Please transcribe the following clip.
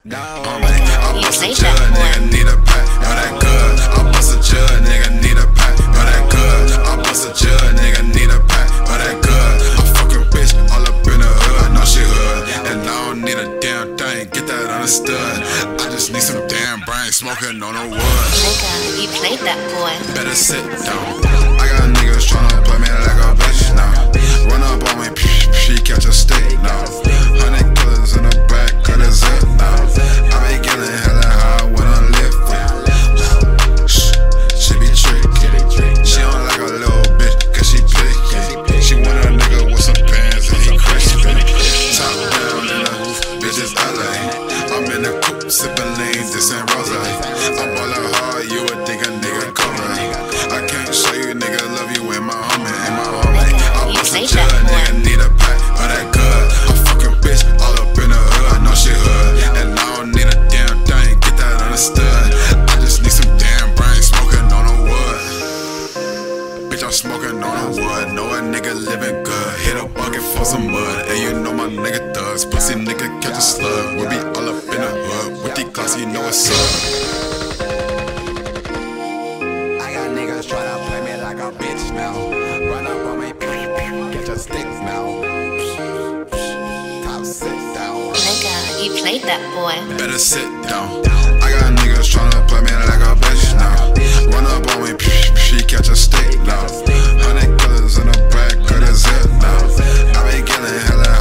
No, I bust a jug, nigga need a pack, know that good. I bust a jug, nigga need a pack, know that good. I bust a jug, nigga need a pack, know that good. I fucking bitch all up in the hood, know she hood, and I don't need a damn thing, get that understood. I just need some damn brain smoking on the wood. Nigga, you played that boy. Better sit down. I got niggas tryna play me like a bitch now. Run up on me, she catch a stick now. 100 killers in the back, cut a zip now. I be getting hella high when I lift it. She be tricky. She don't like a little bitch, cause she picky. She want a nigga with some pants and he crispy. Top down in the roof, bitch is LA. I'm in the coupe, sippin' lean, this ain't rose. I'm ballin' hard, you would think a nigga cover. I can't show you, nigga, love you in my homie, in my homie. I bust a jug, nigga need a pack, know that good. I fucking bitch all up in the hood, know she hood, and I don't need a damn thing, get that understood. I just need some damn brain smoking on the wood. Bitch, I'm smoking on the wood, know a nigga living good. Hit a bucket for some mud, and you know my nigga thugs. Pussy nigga catch a slug, we be all up in the hood. With the class, you know it's up. Tryna play me like a bitch now. Run up on me, get your sticks now. Top, sit down. Nigga, you played that boy. Better sit down. I got niggas tryna play me like a bitch now. Run up on me, she catch a stick now. 100 killers in the back, cut a zip now. I be getting hella